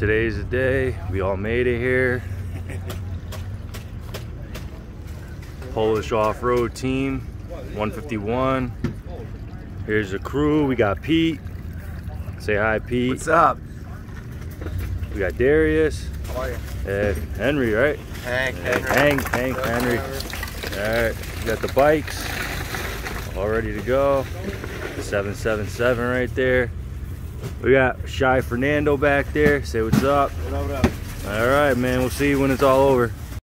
Today's the day. We all made it here. Polish off-road team, 151. Here's the crew. We got Pete. Say hi, Pete. What's up? We got Darius. How are you? And Henry, right? Hank. Hank, Henry. Alright, we got the bikes all ready to go. The 777 right there. We got Shy Fernando back there. Say what's up. What up? Alright, man. We'll see you when it's all over.